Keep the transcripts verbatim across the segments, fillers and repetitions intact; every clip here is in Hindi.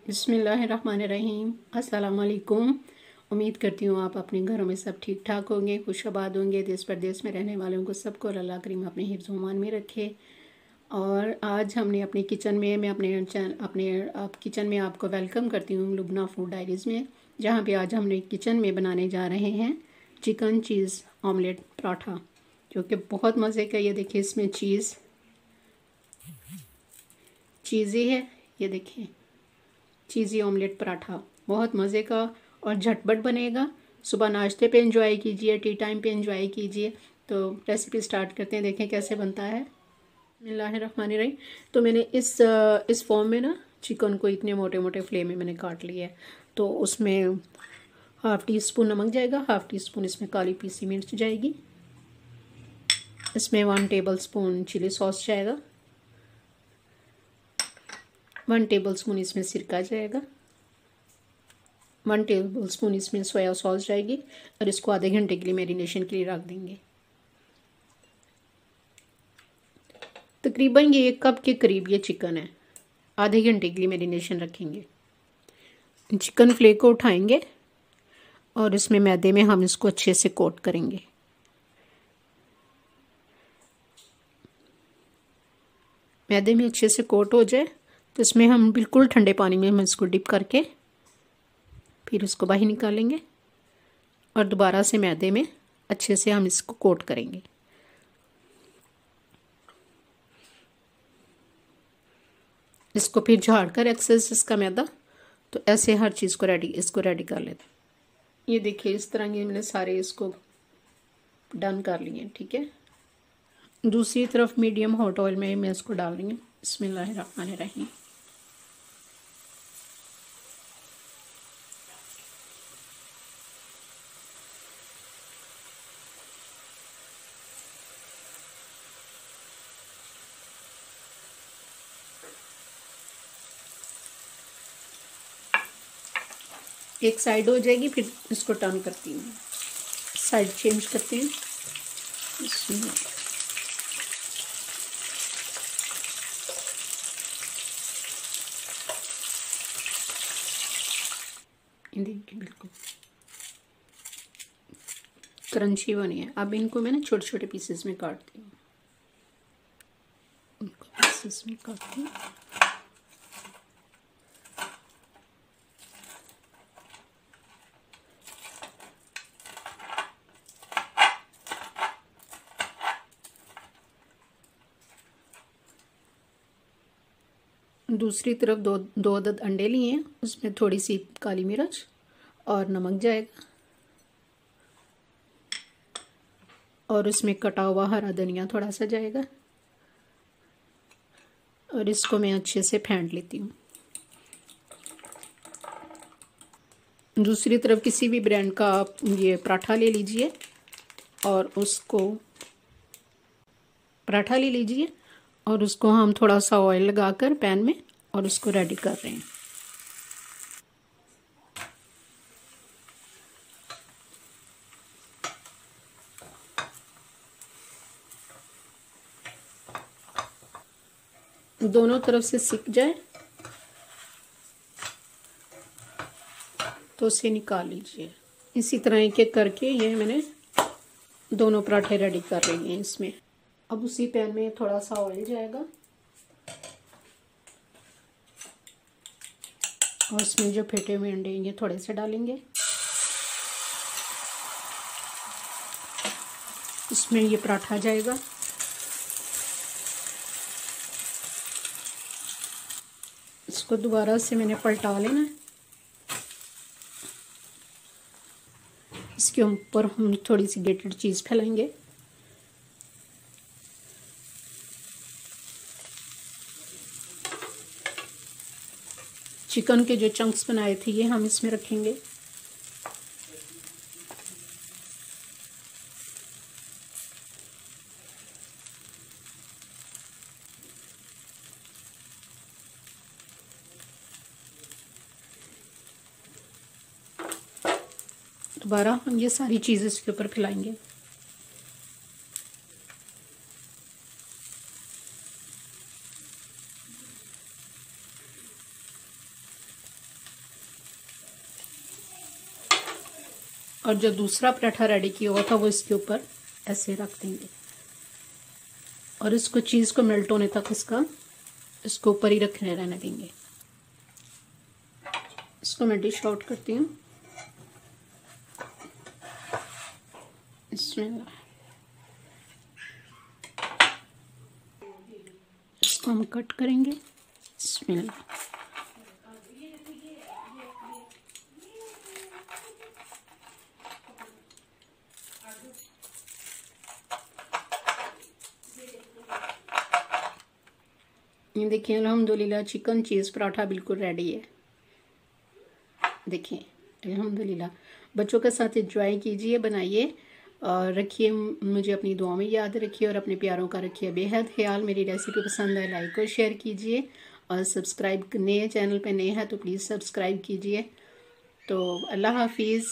बिस्मिल्लाहिर्रहमानिर्रहीम। अस्सलाम वालेकुम। उम्मीद करती हूँ आप अपने घरों में सब ठीक ठाक होंगे, खुशआबाद होंगे। देश परदेश में रहने वालों को सबको अल्लाह करीम अपने हिफ्ज़ व मान में रखे। और आज हमने अपने किचन में मैं अपने चैन अपने आप किचन में आपको वेलकम करती हूँ लुबना फूड डायरीज़ में, जहाँ पे आज हमने किचन में बनाने जा रहे हैं चिकन चीज़ ऑमलेट पराठा, जो कि बहुत मज़े का। ये देखिए, इसमें चीज़ चीज़ी है। ये देखिए, चीज़ी ऑमलेट पराठा बहुत मज़े का और झटपट बनेगा। सुबह नाश्ते पे एंजॉय कीजिए, टी टाइम पे एंजॉय कीजिए। तो रेसिपी स्टार्ट करते हैं, देखें कैसे बनता है। बिस्मिल्लाहिर्रहमानिर्रहीम। तो मैंने इस इस फॉर्म में ना चिकन को इतने मोटे मोटे फ्लेम में मैंने काट लिया है। तो उसमें हाफ़ टी स्पून नमक जाएगा, हाफ़ टी स्पून इसमें काली पीसी मिर्च जाएगी, इसमें one tablespoon chilli sauce जाएगा, वन टेबल स्पून इसमें सिरका जाएगा, वन टेबल स्पून इसमें सोया सॉस जाएगी। और इसको आधे घंटे के लिए मैरिनेशन के लिए रख देंगे। तकरीबन ये एक कप के करीब ये चिकन है। आधे घंटे के लिए मैरिनेशन रखेंगे। चिकन फ्ले को उठाएंगे और इसमें मैदे में हम इसको अच्छे से कोट करेंगे। मैदे में अच्छे से कोट हो जाए तो इसमें हम बिल्कुल ठंडे पानी में हम इसको डिप करके फिर इसको बाहर निकालेंगे और दोबारा से मैदे में अच्छे से हम इसको कोट करेंगे। इसको फिर झाड़ कर एक्सेस इसका मैदा, तो ऐसे हर चीज़ को रेडी इसको रेडी कर लेते हैं। ये देखिए, इस तरह ये मैंने सारे इसको डन कर लिए। ठीक है, दूसरी तरफ मीडियम हॉट ऑयल में मैं इसको डाल रही हूँ। बिस्मिल्लाहिर्रहमानिर्रहीम। एक साइड हो जाएगी, फिर इसको टर्न करती हूँ, साइड चेंज करते हैं। इसमें देखिए बिल्कुल क्रंची बनी है। अब इनको मैं ना छोटे छोटे पीसेस में काटती हूँ। इनको पीसेस में काटती हूँ। दूसरी तरफ दो दो अदद अंडे लिए हैं, उसमें थोड़ी सी काली मिर्च और नमक जाएगा, और इसमें कटा हुआ हरा धनिया थोड़ा सा जाएगा, और इसको मैं अच्छे से फेंट लेती हूँ। दूसरी तरफ किसी भी ब्रांड का आप ये पराठा ले लीजिए और उसको पराठा ले लीजिए और उसको हम थोड़ा सा ऑयल लगाकर पैन में और उसको रेडी कर रहे हैं। दोनों तरफ से सिक जाए तो उसे निकाल लीजिए। इसी तरह एक एक करके ये मैंने दोनों पराठे रेडी कर रही हैं इसमें। अब उसी पैन में थोड़ा सा ऑयल जाएगा और उसमें जो फेंटे हुए अंडे ये थोड़े से डालेंगे। इसमें ये पराठा जाएगा। इसको दोबारा से मैंने पलटा लेना। इसके ऊपर हम थोड़ी सी ग्रेटेड चीज़ फैलाएंगे। चिकन के जो चंक्स बनाए थे ये हम इसमें रखेंगे। दोबारा हम ये सारी चीज़ें इसके ऊपर फैलाएंगे। और जो दूसरा पराठा रेडी किया हुआ था वो इसके ऊपर ऐसे रख देंगे और इसको चीज़ को मेल्ट होने तक इसका इसको ऊपर ही रखने रहने देंगे। इसको मैं डिश आउट करती हूँ। इसमें इसको हम कट करेंगे। इसमें ये देखिए अल्हम्दुलिल्लाह चिकन चीज़ पराठा बिल्कुल रेडी है। देखिए अल्हम्दुलिल्लाह, बच्चों के साथ एंजॉय कीजिए, बनाइए और रखिए, मुझे अपनी दुआ में याद रखिए और अपने प्यारों का रखिए बेहद ख्याल। मेरी रेसिपी पसंद है लाइक और शेयर कीजिए और सब्सक्राइब, नए चैनल पे नए हैं तो प्लीज़ सब्सक्राइब कीजिए। तो अल्लाह हाफिज़।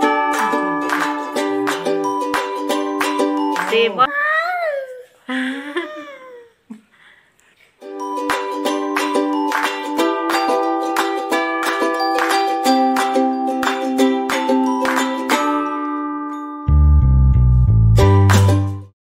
सेवा